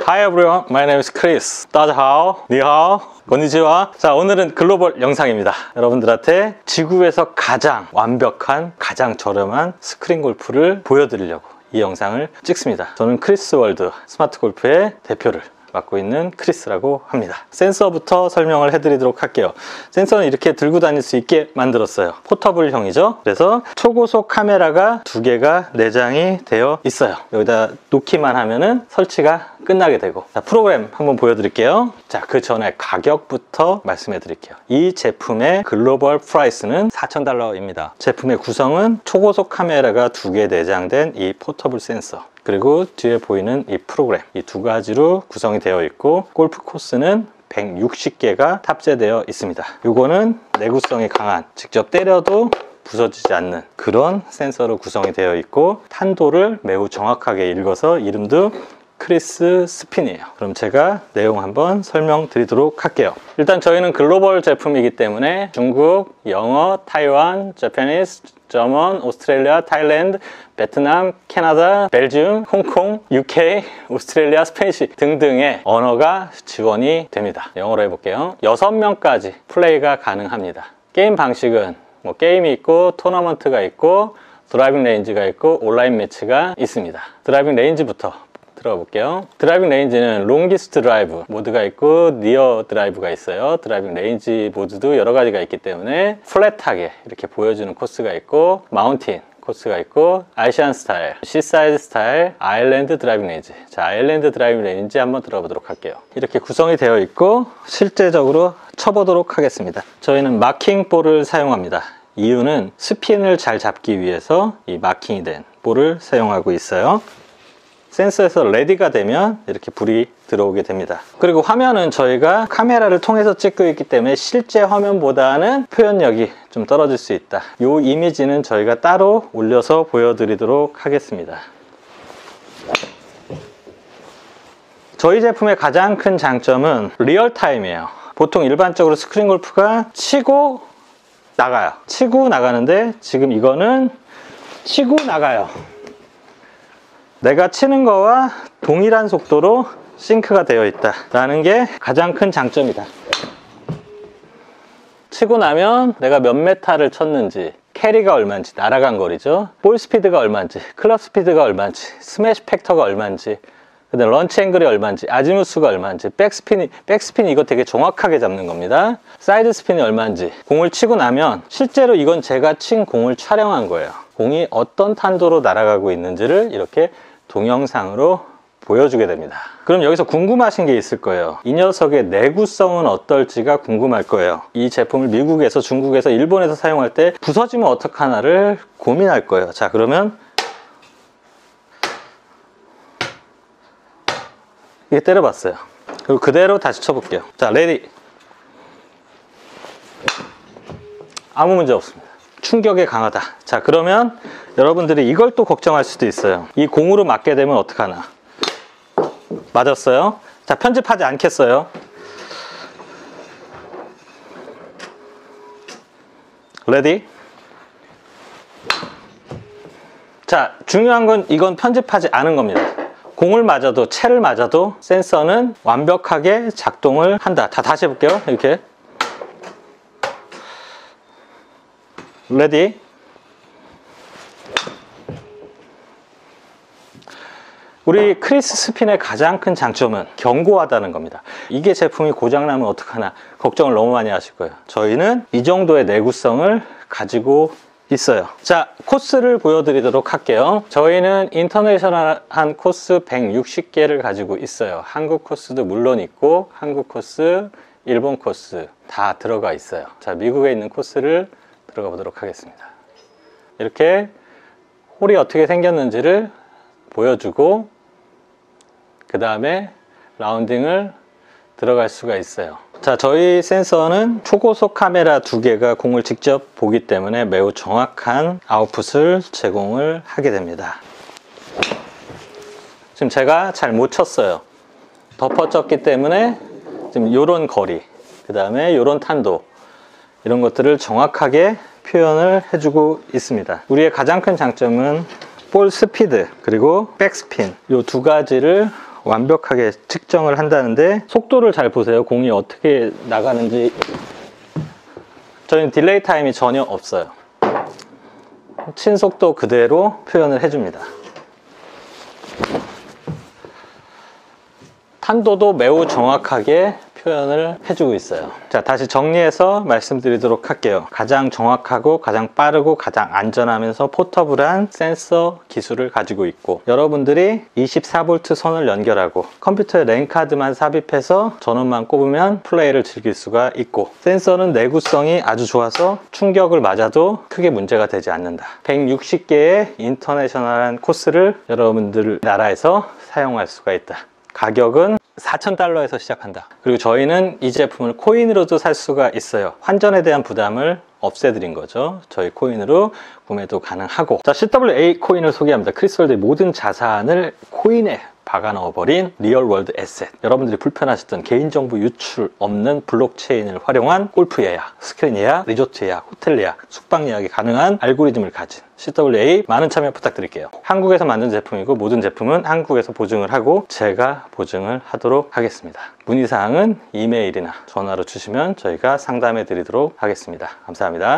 Hi everyone, my name is Chris. 大家好, 你好, konnichiwa. 자, 오늘은 글로벌 영상입니다. 여러분들한테 지구에서 가장 완벽한, 가장 저렴한 스크린 골프를 보여드리려고 이 영상을 찍습니다. 저는 크리스 월드 스마트 골프의 대표를 맡고 있는 크리스라고 합니다. 센서부터 설명을 해드리도록 할게요. 센서는 이렇게 들고 다닐 수 있게 만들었어요. 포터블형이죠. 그래서 초고속 카메라가 2개가 내장이 되어 있어요. 여기다 놓기만 하면은 설치가 끝나게 되고. 자, 프로그램 한번 보여드릴게요. 자, 그 전에 가격부터 말씀해 드릴게요. 이 제품의 글로벌 프라이스는 $4,000입니다. 제품의 구성은 초고속 카메라가 2개 내장된 이 포터블 센서, 그리고 뒤에 보이는 이 프로그램, 이 두 가지로 구성이 되어 있고, 골프 코스는 160개가 탑재되어 있습니다. 이거는 내구성이 강한, 직접 때려도 부서지지 않는 그런 센서로 구성이 되어 있고, 탄도를 매우 정확하게 읽어서 이름도 크리스 스핀이에요. 그럼 제가 내용 한번 설명드리도록 할게요. 일단 저희는 글로벌 제품이기 때문에 중국, 영어, 타이완, 재패니스, 저먼, 오스트레일리아, 타일랜드, 베트남, 캐나다, 벨지움, 홍콩, UK, 오스트레일리아, 스페니쉬 등등의 언어가 지원이 됩니다. 영어로 해볼게요. 6명까지 플레이가 가능합니다. 게임 방식은 뭐 게임이 있고, 토너먼트가 있고, 드라이빙 레인지가 있고, 온라인 매치가 있습니다. 드라이빙 레인지부터 들어가 볼게요. 드라이빙 레인지는 롱기스트 드라이브 모드가 있고, 니어 드라이브가 있어요. 드라이빙 레인지 모드도 여러 가지가 있기 때문에 플랫하게 이렇게 보여주는 코스가 있고, 마운틴 코스가 있고, 아시안 스타일, 시사이드 스타일, 아일랜드 드라이빙 레인지. 자, 아일랜드 드라이빙 레인지 한번 들어보도록 할게요. 이렇게 구성이 되어 있고, 실제적으로 쳐보도록 하겠습니다. 저희는 마킹 볼을 사용합니다. 이유는 스핀을 잘 잡기 위해서 이 마킹이 된 볼을 사용하고 있어요. 센서에서 레디가 되면 이렇게 불이 들어오게 됩니다. 그리고 화면은 저희가 카메라를 통해서 찍고 있기 때문에 실제 화면보다는 표현력이 좀 떨어질 수 있다. 이 이미지는 저희가 따로 올려서 보여드리도록 하겠습니다. 저희 제품의 가장 큰 장점은 리얼타임이에요. 보통 일반적으로 스크린 골프가 치고 나가요. 치고 나가는데 지금 이거는 치고 나가요. 내가 치는 거와 동일한 속도로 싱크가 되어 있다 라는 게 가장 큰 장점이다. 치고 나면 내가 몇 메타를 쳤는지, 캐리가 얼마인지, 날아간 거리죠, 볼 스피드가 얼마인지, 클럽 스피드가 얼마인지, 스매시 팩터가 얼마인지, 그다음 런치 앵글이 얼마인지, 아지무스가 얼마인지, 백스핀이 이거 되게 정확하게 잡는 겁니다. 사이드 스핀이 얼마인지, 공을 치고 나면 실제로 이건 제가 친 공을 촬영한 거예요. 공이 어떤 탄도로 날아가고 있는지를 이렇게 동영상으로 보여주게 됩니다. 그럼 여기서 궁금하신 게 있을 거예요. 이 녀석의 내구성은 어떨지가 궁금할 거예요. 이 제품을 미국에서, 중국에서, 일본에서 사용할 때 부서지면 어떡하나를 고민할 거예요. 자, 그러면 이게 때려봤어요. 그리고 그대로 다시 쳐볼게요. 자, 레디. 아무 문제 없습니다. 충격에 강하다. 자, 그러면 여러분들이 이걸 또 걱정할 수도 있어요. 이 공으로 맞게 되면 어떡하나. 맞았어요. 자, 편집하지 않겠어요. 레디. 자, 중요한 건 이건 편집하지 않은 겁니다. 공을 맞아도, 채를 맞아도 센서는 완벽하게 작동을 한다. 자, 다시 해볼게요. 이렇게. 레디. 우리 크리스 스핀의 가장 큰 장점은 견고하다는 겁니다. 이게 제품이 고장나면 어떡하나 걱정을 너무 많이 하실 거예요. 저희는 이 정도의 내구성을 가지고 있어요. 자, 코스를 보여드리도록 할게요. 저희는 인터내셔널한 코스 160개를 가지고 있어요. 한국 코스도 물론 있고, 한국 코스, 일본 코스 다 들어가 있어요. 자, 미국에 있는 코스를 들어가 보도록 하겠습니다. 이렇게 홀이 어떻게 생겼는지를 보여주고, 그 다음에 라운딩을 들어갈 수가 있어요. 자, 저희 센서는 초고속 카메라 2개가 공을 직접 보기 때문에 매우 정확한 아웃풋을 제공을 하게 됩니다. 지금 제가 잘 못 쳤어요. 덮어쳤기 때문에 지금 이런 거리, 그 다음에 이런 탄도, 이런 것들을 정확하게 표현을 해주고 있습니다. 우리의 가장 큰 장점은 볼 스피드 그리고 백스핀, 이 두 가지를 완벽하게 측정을 한다는데 속도를 잘 보세요. 공이 어떻게 나가는지. 저희는 딜레이 타임이 전혀 없어요. 친 속도 그대로 표현을 해줍니다. 탄도도 매우 정확하게 표현을 해주고 있어요. 자, 다시 정리해서 말씀드리도록 할게요. 가장 정확하고 가장 빠르고 가장 안전하면서 포터블한 센서 기술을 가지고 있고, 여러분들이 24V 선을 연결하고 컴퓨터에 랜카드만 삽입해서 전원만 꼽으면 플레이를 즐길 수가 있고, 센서는 내구성이 아주 좋아서 충격을 맞아도 크게 문제가 되지 않는다. 160개의 인터내셔널한 코스를 여러분들 나라에서 사용할 수가 있다. 가격은 $4,000에서 시작한다. 그리고 저희는 이 제품을 코인으로도 살 수가 있어요. 환전에 대한 부담을 없애드린 거죠. 저희 코인으로 구매도 가능하고. 자, CWA 코인을 소개합니다. 크리스월드의 모든 자산을 코인에 박아 넣어버린 리얼월드 에셋. 여러분들이 불편하셨던 개인정보 유출 없는 블록체인을 활용한 골프 예약, 스크린 예약, 리조트 예약, 호텔 예약, 숙박 예약이 가능한 알고리즘을 가진 CWA, 많은 참여 부탁드릴게요. 한국에서 만든 제품이고 모든 제품은 한국에서 보증을 하고 제가 보증을 하도록 하겠습니다. 문의사항은 이메일이나 전화로 주시면 저희가 상담해 드리도록 하겠습니다. 감사합니다.